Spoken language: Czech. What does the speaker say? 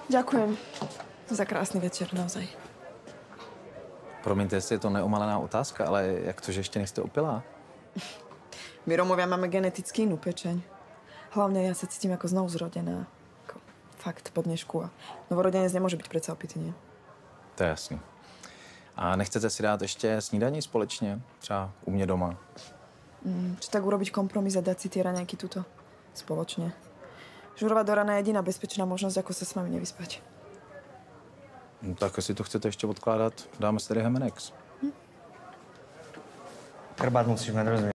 Ďakujem za krásný večer, naozaj. Promiňte, jestli je to neomalená otázka, ale jak to, že ještě nejste opilá? My Romovia máme geneticky inú pečeň. Hlavne ja sa cítim ako znovu zrodená. Ako fakt po dnešku. A novorodenec nemôže byť predsa opitý, nie? To je jasný. A nechcete si dát ještě snídaní společně? Třeba u mě doma? Či tak urobiť kompromis a dať si tie raňajky tuto spoločne. Žurová do rana je jediná bezpečná možnosť, ako sa s vami nevyspať. No, tak jestli to chcete ještě odkládat, dáme si tady Hemenex. Krbát musíš mít, rozumím.